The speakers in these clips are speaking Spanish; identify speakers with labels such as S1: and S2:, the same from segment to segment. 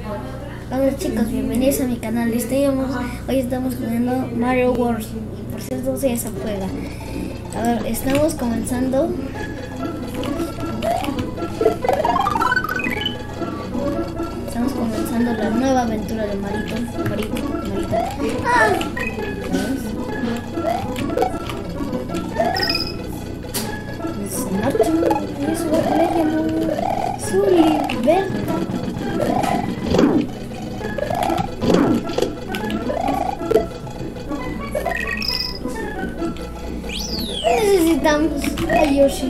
S1: Hola chicos, bienvenidos a mi canal. Hoy estamos jugando Mario Wars. Por cierto, sí, esa juega. A ver, estamos comenzando. Estamos comenzando la nueva aventura de Marita. ¡Ah! Su libertad. Necesitamos a Yoshi.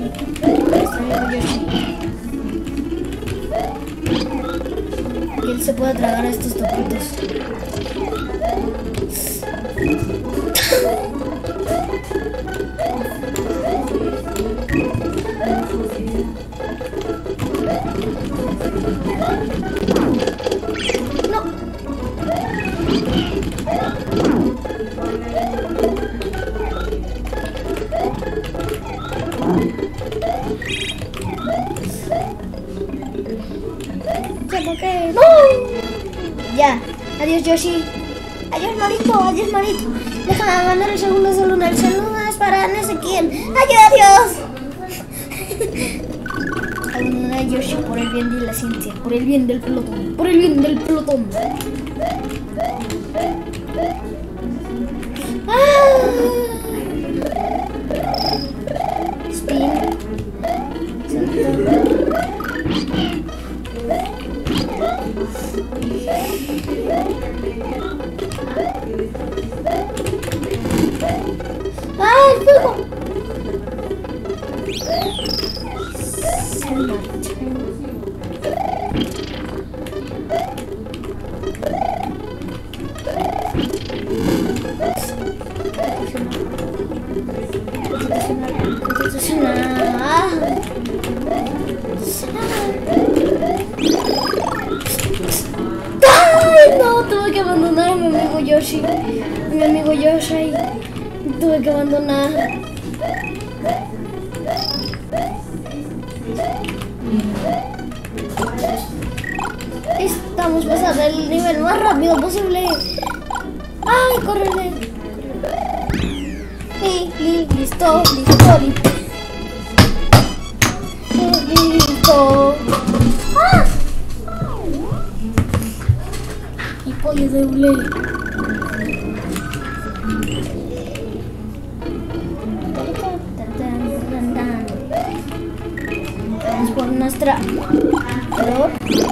S1: Y él se puede tragar a estos topitos. ¡No! Ya, adiós Yoshi. Adiós Marito. Déjame mandar el segundo saludo. El saludo es para no sé quién. Adiós. Abandonar a Yoshi por el bien de la ciencia, por el bien del pelotón, Spin. ¡Ah, el fuego! ¡Ay, no! Tuve que abandonar a mi amigo Yoshi. Tuve que abandonar. Estamos pasando el nivel más rápido posible. ¡Ay, córrele! Listo. ¡Ah! Y pollo de hule. Vamos por nuestra flor.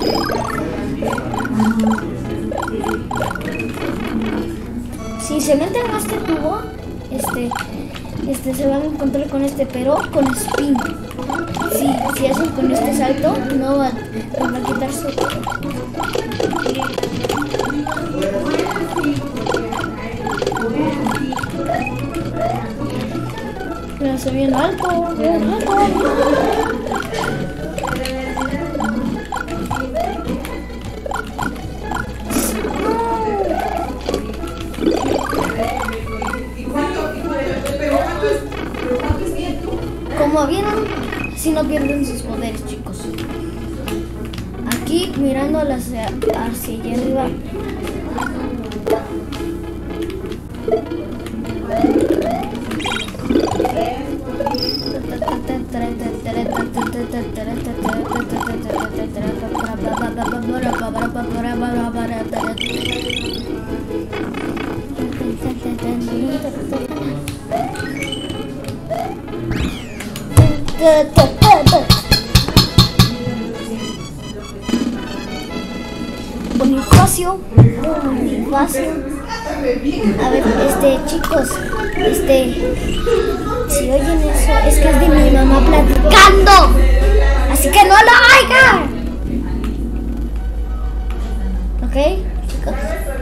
S1: Si se meten en este tubo, se van a encontrar con pero con spin. Si hacen con este salto, no va a quitar su. Pero se viene alto. Como vieron, si no pierden sus poderes, chicos. Aquí mirando hacia allá arriba. Bonifacio. A ver, chicos, si oyen eso, es que es de mi mamá platicando, así que no lo oigan. ¿Ok, chicos?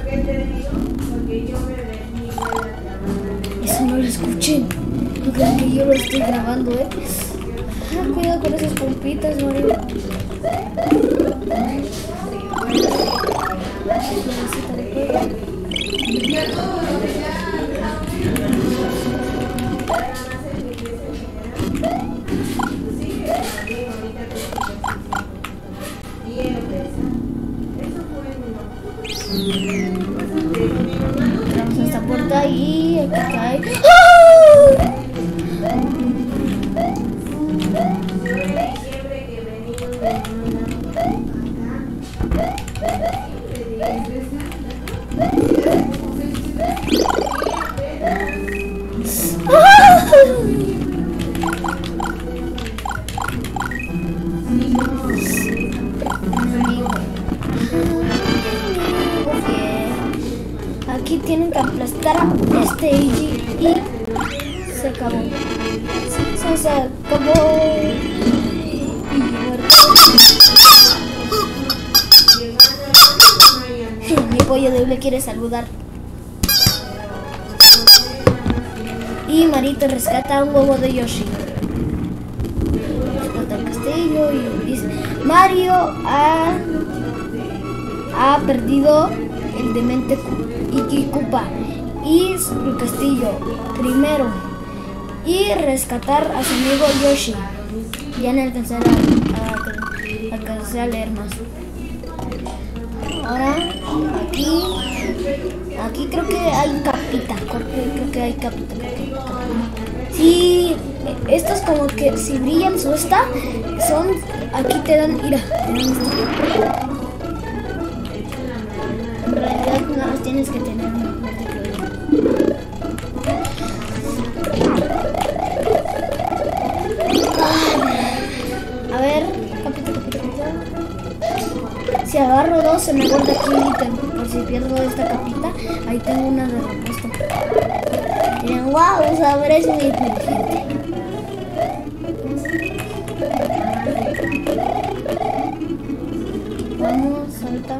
S1: Eso no lo escuchen. No crean que yo lo estoy grabando, cuidado con esas pompitas, Mario. Entramos a esta puerta y aquí cae. Aquí tienen que aplastar a este y se acabó. Se acabó. Mi pollo doble quiere saludar. Y Marito rescata un huevo de Yoshi. Rescata el castillo y dice: Mario ha perdido el demente Koopa y el castillo primero. Y rescatar a su amigo Yoshi. Ya no alcancé a leer más. Ahora, aquí creo que hay capita. Creo que hay capita. Sí, estos como que si brillan su esta, son, aquí te dan, mira, en realidad nada más tienes que tener una parte que a ver, capita. Si agarro dos, se me guarda aquí un ítem. Por si pierdo esta capita, ahí tengo una de repuesto. Miren, wow, saber es muy inteligente. Vamos, salta.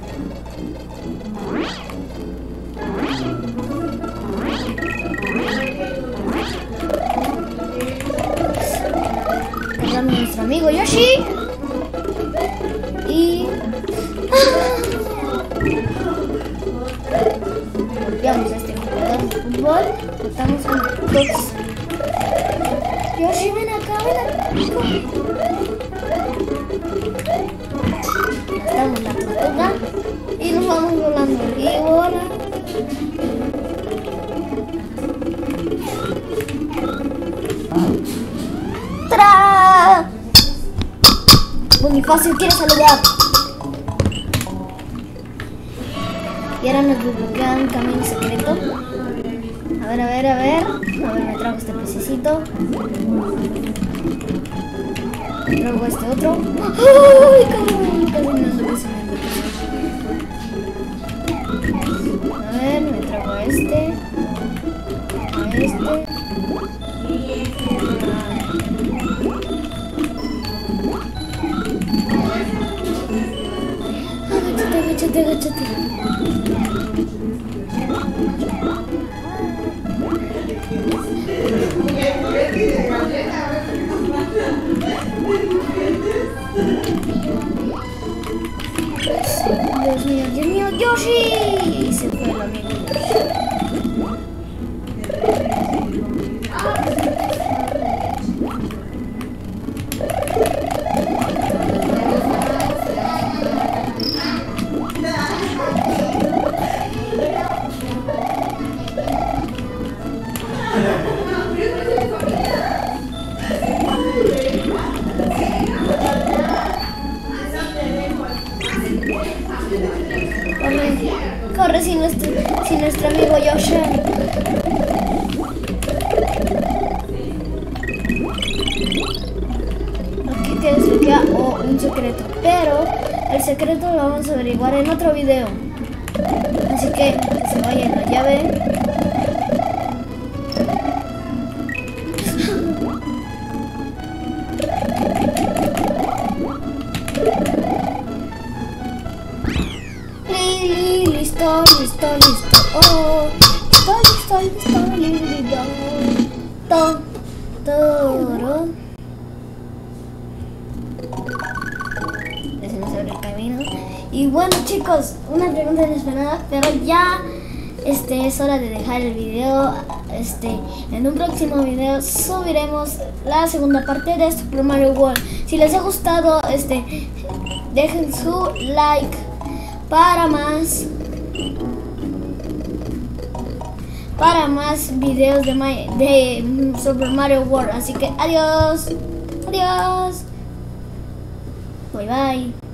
S1: Cargando a nuestro amigo Yoshi. Y golpeamos a este jugador de fútbol. Botamos un box. Yoshi, ven acá. Damos la tortuga y nos vamos volando. Y ahora ¡tra! Bonifacio quiere saludar. Y ahora nos desbloquean un camino secreto. A ver, me trago este pececito. Me trago este otro. ¡Ay, casi me ando pesando! A ver, me trago a este. Agáchate. Dios mío, Yoshi. Se fue el amigo Yoshi. Corre sin nuestro amigo Yoshi. Aquí te desbloquea un secreto, pero el secreto lo vamos a averiguar en otro video. Así que se vaya la llave. Listo. Oh, listo. Toro. Se nos abre el camino. Y bueno, chicos, una pregunta inesperada, pero ya es hora de dejar el video. En un próximo video subiremos la segunda parte de Super Mario World. Si les ha gustado, dejen su like para más. para más videos de Super Mario World. Así que adiós, adiós, bye bye.